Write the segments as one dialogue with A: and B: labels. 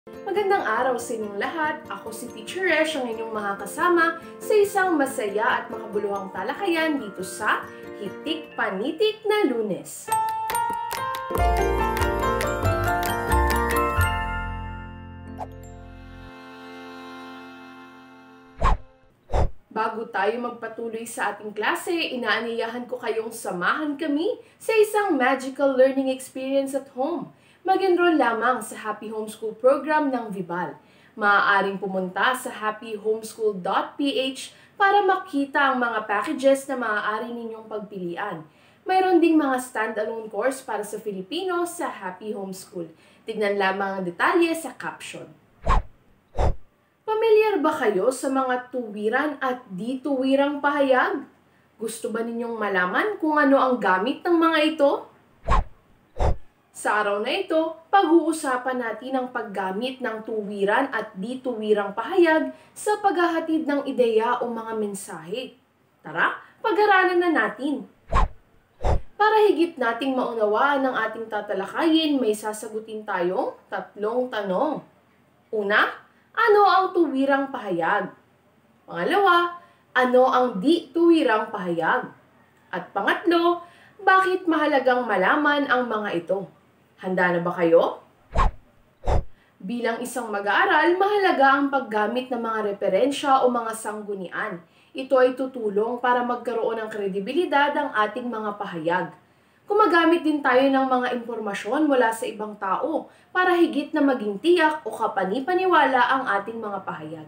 A: Magandang araw sa inyong lahat. Ako si Teacher Resh, ang inyong makakasama sa isang masaya at makabuluhang talakayan dito sa Hitik Panitik na Lunes. Bago tayo magpatuloy sa ating klase, inaanyayahan ko kayong samahan kami sa isang magical learning experience at home. Mag-enroll lamang sa Happy Homeschool program ng Vibal. Maaaring pumunta sa happyhomeschool.ph para makita ang mga packages na maaari ninyong pagpilian. Mayroon ding mga standalone course para sa Filipino sa Happy Homeschool. Tignan lamang ang detalye sa caption. Pamilyar ba kayo sa mga tuwiran at di-tuwirang pahayag? Gusto ba ninyong malaman kung ano ang gamit ng mga ito? Sa araw na ito, pag-uusapan natin ang paggamit ng tuwiran at di-tuwirang pahayag sa paghahatid ng ideya o mga mensahe. Tara, pag-aralan na natin! Para higit nating maunawaan ang ating tatalakayin, may sasagutin tayong tatlong tanong. Una, ano ang tuwirang pahayag? Pangalawa, ano ang di-tuwirang pahayag? At pangatlo, bakit mahalagang malaman ang mga ito? Handa na ba kayo? Bilang isang mag-aaral, mahalaga ang paggamit ng mga referensya o mga sanggunian. Ito ay tutulong para magkaroon ng kredibilidad ang ating mga pahayag. Gumagamit din tayo ng mga impormasyon mula sa ibang tao para higit na maging tiyak o kapani-paniwala ang ating mga pahayag.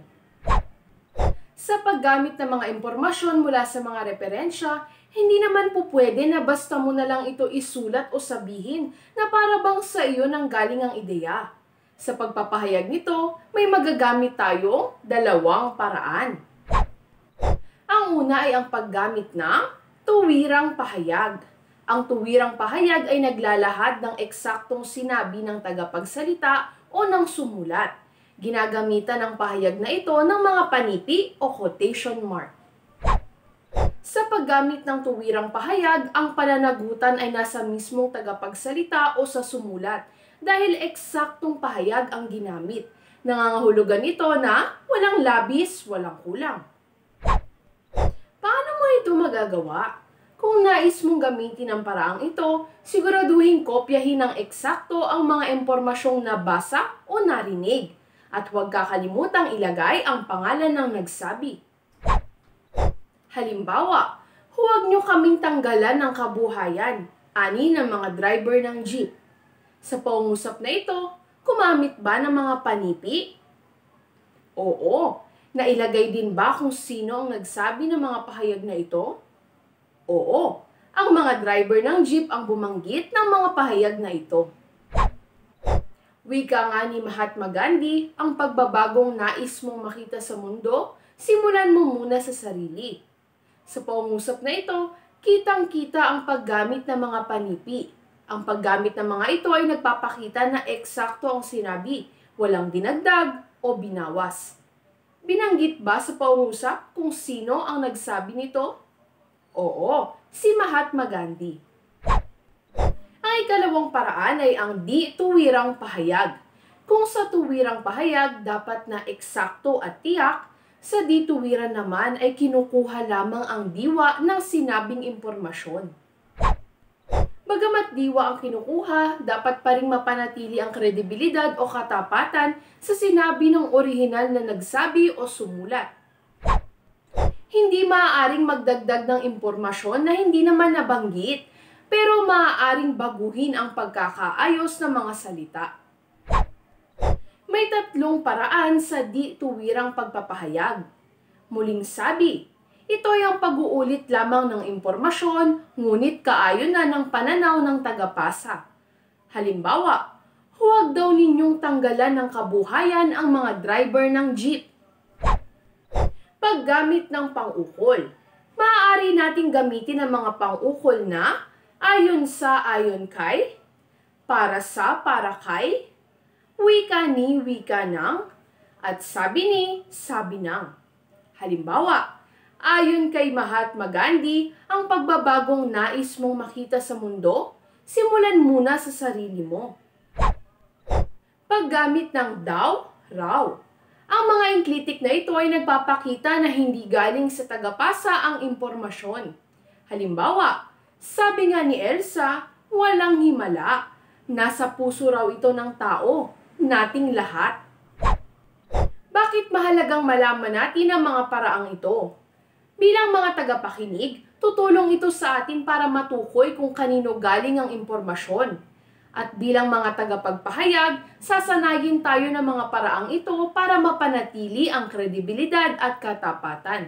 A: Sa paggamit ng mga impormasyon mula sa mga referensya, hindi naman po pwede na basta mo na lang ito isulat o sabihin na para bang sa iyo nang galing ang ideya. Sa pagpapahayag nito, may magagamit tayong dalawang paraan. Ang una ay ang paggamit ng tuwirang pahayag. Ang tuwirang pahayag ay naglalahad ng eksaktong sinabi ng tagapagsalita o ng sumulat. Ginagamitan ang pahayag na ito ng mga panipi o quotation mark. Sa paggamit ng tuwirang pahayag, ang pananagutan ay nasa mismong tagapagsalita o sa sumulat dahil eksaktong pahayag ang ginamit. Nangangahulugan ito na walang labis, walang kulang. Paano mo ito magagawa? Kung nais mong gamitin ang paraang ito, siguraduhin kopyahin ng eksakto ang mga impormasyong nabasa o narinig. At huwag kakalimutang ilagay ang pangalan ng nagsabi. Halimbawa, huwag nyo kaming tanggalan ng kabuhayan, ani ng mga driver ng jeep. Sa pangungusap na ito, gumamit ba ng mga panipi? Oo. Nailagay din ba kung sino ang nagsabi ng mga pahayag na ito? Oo. Ang mga driver ng jeep ang bumanggit ng mga pahayag na ito. Wika nga ni Mahatma Gandhi, ang pagbabagong nais mong makita sa mundo, simulan mo muna sa sarili. Sa pangungusap na ito, kitang-kita ang paggamit ng mga panipi. Ang paggamit ng mga ito ay nagpapakita na eksakto ang sinabi, walang dinagdag o binawas. Binanggit ba sa pangungusap kung sino ang nagsabi nito? Oo, si Mahatma Gandhi. Ang ikalawang paraan ay ang di-tuwirang pahayag. Kung sa tuwirang pahayag dapat na eksakto at tiyak, sa di-tuwiran naman ay kinukuha lamang ang diwa ng sinabing impormasyon. Bagamat diwa ang kinukuha, dapat pa ring mapanatili ang kredibilidad o katapatan sa sinabi ng orihinal na nagsabi o sumulat. Hindi maaaring magdagdag ng impormasyon na hindi naman nabanggit, pero maaaring baguhin ang pagkakaayos ng mga salita. May tatlong paraan sa di-tuwirang pagpapahayag. Muling sabi, ito ay ang pag-uulit lamang ng impormasyon, ngunit kaayon na ng pananaw ng tagapasa. Halimbawa, huwag daw ninyong tanggalan ng kabuhayan ang mga driver ng jeep. Paggamit ng pang-ukol. Maaari nating gamitin ang mga pang-ukol na ayon sa ayon kay, para sa para kay, wika ni wika ng, at sabi ni sabi ng. Halimbawa, ayon kay Mahatma Gandhi, ang pagbabagong nais mong makita sa mundo, simulan muna sa sarili mo. Paggamit ng daw, raw. Ang mga enclitic na ito ay nagpapakita na hindi galing sa tagapasa ang impormasyon. Halimbawa, sabi nga ni Elsa, walang himala. Nasa puso raw ito ng tao, nating lahat. Bakit mahalagang malaman natin ang mga paraang ito? Bilang mga tagapakinig, tutulong ito sa atin para matukoy kung kanino galing ang impormasyon. At bilang mga tagapagpahayag, sasanayin tayo ng mga paraang ito para mapanatili ang kredibilidad at katapatan.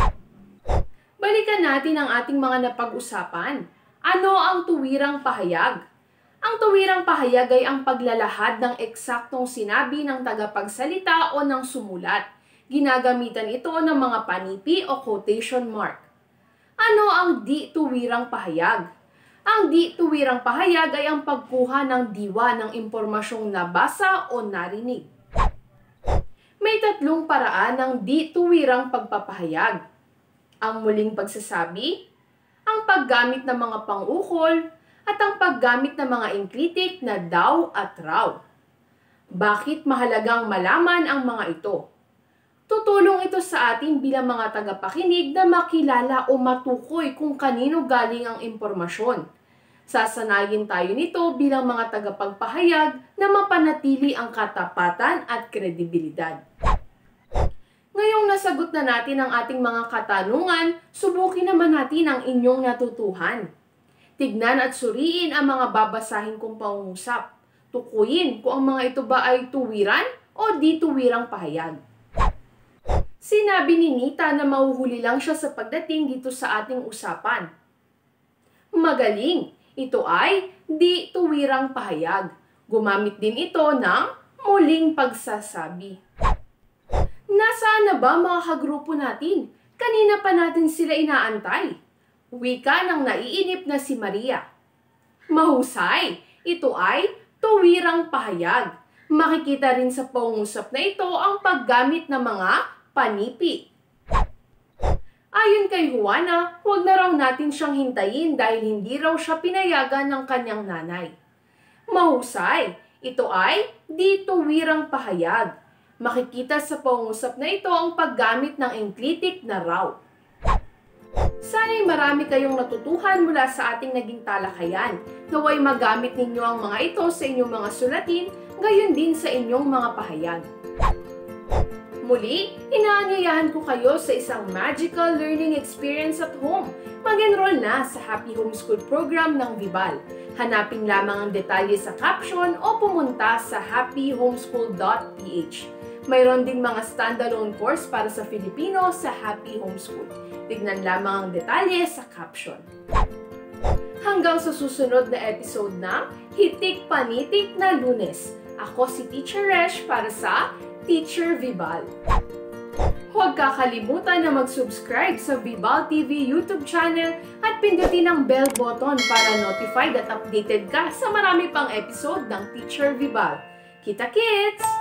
A: Balikan natin ang ating mga napag-usapan. Ano ang tuwirang pahayag? Ang tuwirang pahayag ay ang paglalahad ng eksaktong sinabi ng tagapagsalita o ng sumulat. Ginagamitan ito ng mga panipi o quotation mark. Ano ang di-tuwirang pahayag? Ang di-tuwirang pahayag ay ang pagkuha ng diwa ng impormasyong nabasa o narinig. May tatlong paraan ng di-tuwirang pagpapahayag. Ang muling pagsasabi, ang paggamit ng mga pang-ukol, at ang paggamit ng mga enclitic na daw at raw. Bakit mahalagang malaman ang mga ito? Tutulong ito sa atin bilang mga tagapakinig na makilala o matukoy kung kanino galing ang impormasyon. Sasanayin tayo nito bilang mga tagapagpahayag na mapanatili ang katapatan at kredibilidad. Ngayong nasagot na natin ang ating mga katanungan, subukin naman natin ang inyong natutuhan. Tignan at suriin ang mga babasahin kong pangungusap. Tukuyin kung ang mga ito ba ay tuwiran o di tuwirang pahayag. Sinabi ni Nita na mahuhuli lang siya sa pagdating dito sa ating usapan. Magaling! Ito ay di tuwirang pahayag. Gumamit din ito ng muling pagsasabi. Nasaan na ba mga kagrupo natin? Kanina pa natin sila inaantay. Wika ng naiinip na si Maria. Mahusay! Ito ay tuwirang pahayag. Makikita rin sa pangungusap na ito ang paggamit ng mga panipi. Ayon kay Juana, huwag na raw natin siyang hintayin dahil hindi raw siya pinayagan ng kanyang nanay. Mahusay! Ito ay di tuwirang pahayag. Makikita sa pangungusap na ito ang paggamit ng enclitic na raw. Sana'y marami kayong natutuhan mula sa ating naging talakayan. Naway magamit ninyo ang mga ito sa inyong mga sulatin, gayon din sa inyong mga pahayag. Muli, inaanyayahan ko kayo sa isang magical learning experience at home. Mag-enroll na sa Happy Homeschool program ng Vibal. Hanapin lamang ang detalye sa caption o pumunta sa happyhomeschool.ph. Mayroon ding mga standalone course para sa Filipino sa Happy Homeschool. Tignan lamang ang detalye sa caption. Hanggang sa susunod na episode ng Hitik Panitik na Lunes. Ako si Teacher Resh para sa Teacher Vibal. Huwag kakalimutan na mag-subscribe sa Vibal TV YouTube channel at pindutin ang bell button para notified at updated ka sa marami pang episode ng Teacher Vibal. Kita kits!